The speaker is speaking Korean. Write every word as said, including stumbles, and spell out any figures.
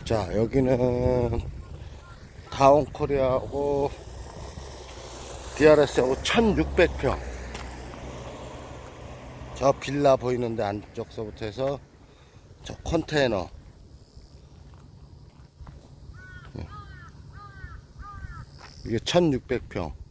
자, 여기는 다운코리아하고 디알에스하고 천육백 평. 저 빌라 보이는데 안쪽서부터 해서 저 컨테이너, 이게 천육백 평.